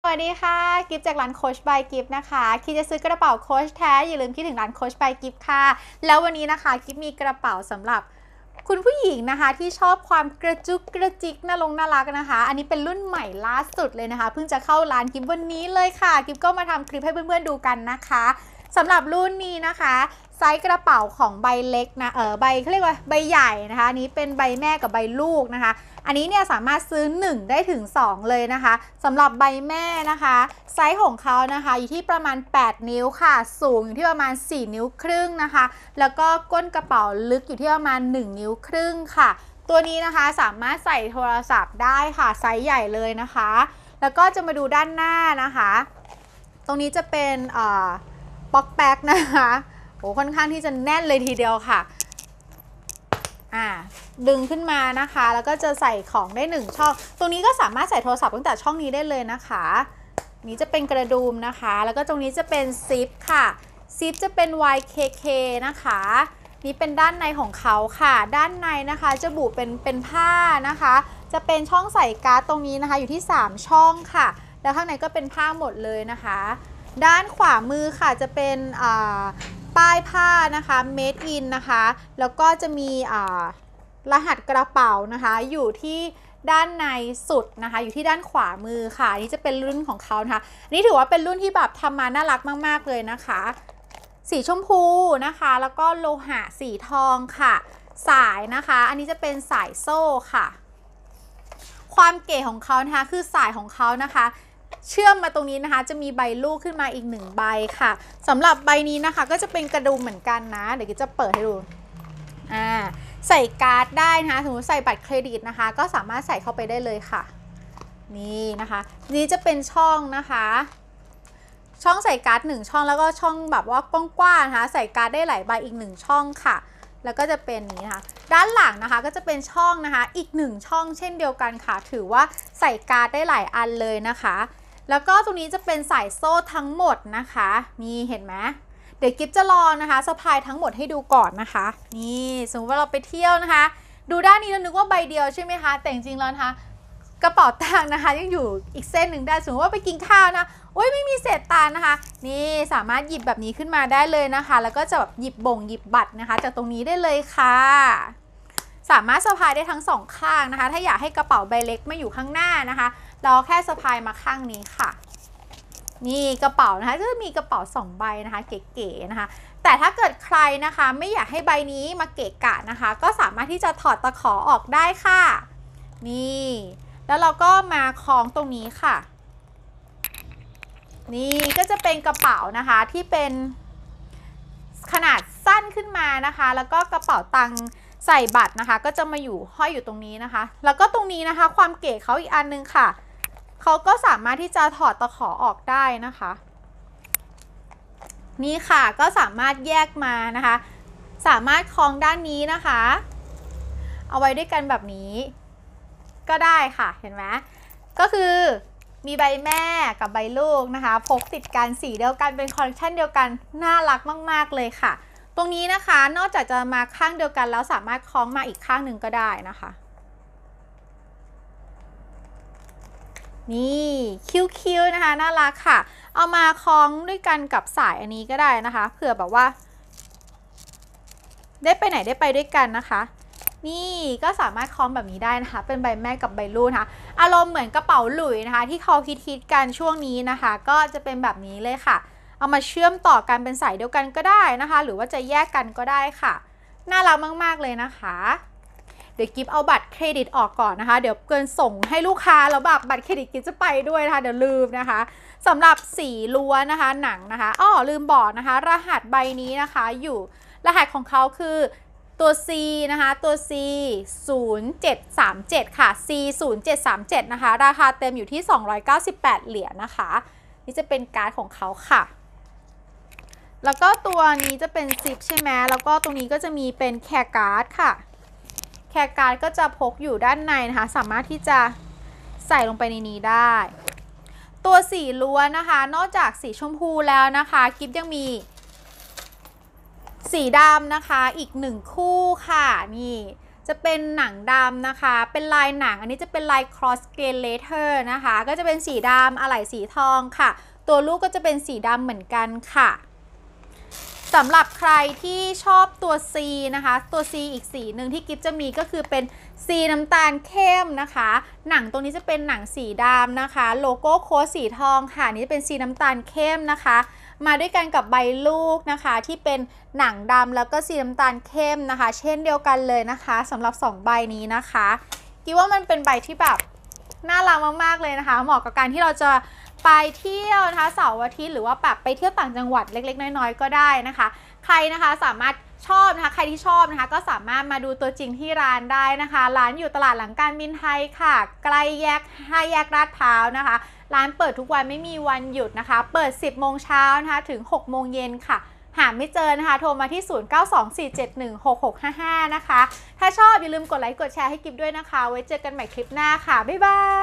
สวัสดีค่ะกิฟจากร้านโคชบายกิฟนะคะคิดจะซื้อกระเป๋าโคชแท้อย่าลืมคิดถึงร้านโคชบายกิฟค่ะแล้ววันนี้นะคะกิฟมีกระเป๋าสำหรับคุณผู้หญิงนะคะที่ชอบความกระจุกกระจิกน่ารักนะคะอันนี้เป็นรุ่นใหม่ล่าสุดเลยนะคะเพิ่งจะเข้าร้านกิฟวันนี้เลยค่ะกิฟก็มาทำคลิปให้เพื่อนๆดูกันนะคะสำหรับรุ่นนี้นะคะไซส์กระเป๋าของใบเล็กนะใบเขาเรียกว่าใบใหญ่นะคะอันนี้เป็นใบแม่กับใบลูกนะคะอันนี้เนี่ยสามารถซื้อ1ได้ถึง2เลยนะคะสำหรับใบแม่นะคะไซส์ของเขานะคะอยู่ที่ประมาณ8นิ้วค่ะสูงอยู่ที่ประมาณ4นิ้วครึ่งนะคะแล้วก็ก้นกระเป๋าลึกอยู่ที่ประมาณ1นิ้วครึ่งค่ะตัวนี้นะคะสามารถใส่โทรศัพท์ได้ค่ะไซส์ใหญ่เลยนะคะแล้วก็จะมาดูด้านหน้านะคะตรงนี้จะเป็นป๊อกแป๊กนะคะโอ้ค่อนข้างที่จะแน่นเลยทีเดียวค่ะดึงขึ้นมานะคะแล้วก็จะใส่ของได้1ช่องตรงนี้ก็สามารถใส่โทรศัพท์ตั้งแต่ช่องนี้ได้เลยนะคะนี้จะเป็นกระดุมนะคะแล้วก็ตรงนี้จะเป็นซิปค่ะซิปจะเป็น YKK นะคะนี่เป็นด้านในของเขาค่ะด้านในนะคะจะบุเป็นผ้านะคะจะเป็นช่องใส่การ์ดตรงนี้นะคะอยู่ที่3ช่องค่ะแล้วข้างในก็เป็นผ้าหมดเลยนะคะด้านขวามือค่ะจะเป็นป้ายผ้านะคะ Made in นะคะแล้วก็จะมีรหัสกระเป๋านะคะอยู่ที่ด้านในสุดนะคะอยู่ที่ด้านขวามือค่ะนี่จะเป็นรุ่นของเขานะคะนี่ถือว่าเป็นรุ่นที่แบบทำมาน่ารักมากๆเลยนะคะสีชมพูนะคะแล้วก็โลหะสีทองค่ะสายนะคะอันนี้จะเป็นสายโซ่ค่ะความเก๋ของเขานะคะคือสายของเขานะคะเชื่อมมาตรงนี้นะคะจะมีใบลูกขึ้นมาอีก1ใบค่ะสำหรับใบนี้นะคะก็จะเป็นกระดุมเหมือนกันนะเดี๋ยวจะเปิดให้ดูใส่การ์ดได้นะคะสมมติใส่บัตรเครดิตนะคะก็สามารถใส่เข้าไปได้เลยค่ะนี่นะคะนี้จะเป็นช่องนะคะช่องใส่การ์ด1ช่องแล้วก็ช่องแบบว่ากว้างๆนะคะใส่การ์ดได้หลายใบอีก1ช่องค่ะแล้วก็จะเป็นนี้นะคะด้านหลังนะคะก็จะเป็นช่องนะคะอีก1ช่องเช่นเดียวกันค่ะถือว่าใส่การ์ดได้หลายอันเลยนะคะแล้วก็ตรงนี้จะเป็นสายโซ่ทั้งหมดนะคะนี่เห็นไหมเดี๋ยวกิฟจะลองนะคะสะพายทั้งหมดให้ดูก่อนนะคะนี่สมมติว่าเราไปเที่ยวนะคะดูด้านนี้เรานึกว่าใบเดียวใช่ไหมคะแต่จริงๆแล้วนะคะกระเป๋าตังค์นะคะยังอยู่อีกเส้นหนึ่งได้สมมติว่าไปกินข้าวนะโอ้ยไม่มีเศษตังค์นะคะนี่สามารถหยิบแบบนี้ขึ้นมาได้เลยนะคะแล้วก็จะแบบหยิบบัตรนะคะจากตรงนี้ได้เลยค่ะสามารถสะพายได้ทั้ง2ข้างนะคะถ้าอยากให้กระเป๋าใบเล็กมาอยู่ข้างหน้านะคะเราแค่สะพายมาข้างนี้ค่ะนี่กระเป๋านะคะจะมีกระเป๋า2ใบนะคะเก๋ๆนะคะแต่ถ้าเกิดใครนะคะไม่อยากให้ใบนี้มาเกะกะนะคะก็สามารถที่จะถอดตะขอออกได้ค่ะนี่แล้วเราก็มาคล้องตรงนี้ค่ะนี่ก็จะเป็นกระเป๋านะคะที่เป็นขนาดสั้นขึ้นมานะคะแล้วก็กระเป๋าตังค์ใส่บัตรนะคะก็จะมาอยู่ห้อยอยู่ตรงนี้นะคะแล้วก็ตรงนี้นะคะความเก๋เขาอีกอันนึงค่ะเขาก็สามารถที่จะถอดตะขอออกได้นะคะนี่ค่ะก็สามารถแยกมานะคะสามารถคล้องด้านนี้นะคะเอาไว้ด้วยกันแบบนี้ก็ได้ค่ะเห็นไหมก็คือมีใบแม่กับใบลูกนะคะพกติดกันสีเดียวกันเป็นคอลเลคชันเดียวกันน่ารักมากๆเลยค่ะตรงนี้นะคะนอกจากจะมาข้างเดียวกันแล้วสามารถคล้องมาอีกข้างหนึ่งก็ได้นะคะนี่คิ้วๆนะคะน่ารักค่ะเอามาคล้องด้วยกันกับสายอันนี้ก็ได้นะคะเผื่อแบบว่าได้ไปไหนได้ไปด้วยกันนะคะนี่ก็สามารถคล้องแบบนี้ได้นะคะเป็นใบแม่กับใบลูกนะคะอารมณ์เหมือนกระเป๋าหลุยนะคะที่เขาฮิตกันช่วงนี้นะคะก็จะเป็นแบบนี้เลยค่ะเอามาเชื่อมต่อกันเป็นสายเดียวกันก็ได้นะคะหรือว่าจะแยกกันก็ได้ค่ะน่ารักมากๆเลยนะคะเดี๋ยวกิฟเอาบัตรเครดิตออกก่อนนะคะเดี๋ยวเกินส่งให้ลูกค้าแล้วแบบบัตรเครดิตกิฟจะไปด้วยนะคะเดี๋ยวลืมนะคะสำหรับสีล้วนนะคะหนังนะคะลืมบอกนะคะรหัสใบนี้นะคะอยู่รหัสของเขาคือตัว C นะคะตัว C 0737ค่ะ C 0737นะคะราคาเต็มอยู่ที่298เหรียญนะคะนี่จะเป็นการ์ดของเขาค่ะแล้วก็ตัวนี้จะเป็นซิปใช่ไหมแล้วก็ตรงนี้ก็จะมีเป็นแคร์การ์ดค่ะแคร์การ์ดก็จะพกอยู่ด้านในนะคะสามารถที่จะใส่ลงไปในนี้ได้ตัวสีล้วนนะคะนอกจากสีชมพูแล้วนะคะกิฟยังมีสีดำนะคะอีก1คู่ค่ะนี่จะเป็นหนังดำนะคะเป็นลายหนังอันนี้จะเป็นลาย cross grain leather นะคะก็จะเป็นสีดำอะไหล่สีทองค่ะตัวลูกก็จะเป็นสีดำเหมือนกันค่ะสำหรับใครที่ชอบตัว C นะคะตัว C อีกสีหนึ่งที่กิฟจะมีก็คือเป็น C น้ำตาลเข้มนะคะหนังตรงนี้จะเป็นหนังสีดำนะคะโลโก้โค้ดสีทองค่ะนี่จะเป็น C น้ำตาลเข้มนะคะมาด้วยกันกับใบลูกนะคะที่เป็นหนังดำแล้วก็สีน้ำตาลเข้มนะคะเช่นเดียวกันเลยนะคะสำหรับ2ใบนี้นะคะกิฟว่ามันเป็นใบที่แบบน่ารักมากๆเลยนะคะเหมาะกับการที่เราจะไปเที่ยวนะคะเสาร์อาทิตย์หรือว่าแบบไปเที่ยวต่างจังหวัดเล็กๆน้อยๆก็ได้นะคะใครนะคะสามารถชอบนะคะใครที่ชอบนะคะก็สามารถมาดูตัวจริงที่ร้านได้นะคะร้านอยู่ตลาดหลังการบินไทยค่ะใกล้แยก5 แยกลาดพร้าวนะคะร้านเปิดทุกวันไม่มีวันหยุดนะคะเปิด 10 โมงเช้านะคะถึง 6 โมงเย็นค่ะหาไม่เจอนะคะโทรมาที่ 0924716655 นะคะถ้าชอบอย่าลืมกดไลค์กดแชร์ให้กิฟด้วยนะคะไว้เจอกันใหม่คลิปหน้าค่ะบ๊ายบาย